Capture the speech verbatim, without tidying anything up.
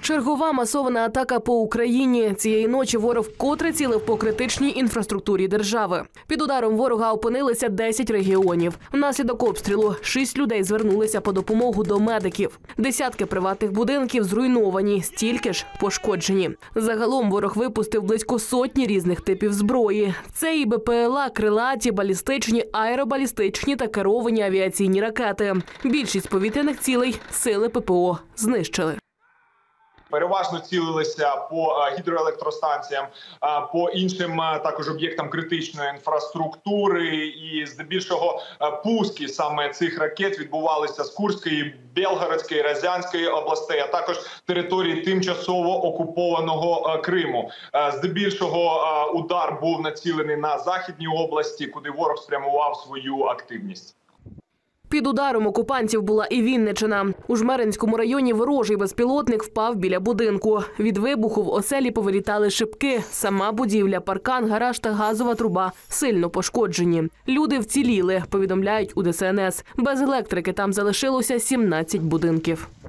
Чергова масована атака по Україні. Цієї ночі ворог вкотре цілив по критичній інфраструктурі держави. Під ударом ворога опинилися десять регіонів. Внаслідок обстрілу шість людей звернулися по допомогу до медиків. Десятки приватних будинків зруйновані, стільки ж пошкоджені. Загалом ворог випустив близько сотні різних типів зброї. Це і БПЛА, крилаті, балістичні, аеробалістичні та керовані авіаційні ракети. Більшість повітряних цілей сили ППО знищили. Переважно цілилися по гідроелектростанціям, по іншим також об'єктам критичної інфраструктури. І здебільшого пуски саме цих ракет відбувалися з Курської, Белгородської, Рязанської областей, а також території тимчасово окупованого Криму. Здебільшого удар був націлений на Західній області, куди ворог спрямував свою активність. Під ударом окупантів була і Вінниччина. У Жмеринському районі ворожий безпілотник впав біля будинку. Від вибуху в оселі повилітали шибки. Сама будівля, паркан, гараж та газова труба сильно пошкоджені. Люди вціліли, повідомляють у Де Ес En Ес. Без електрики там залишилося сімнадцять будинків.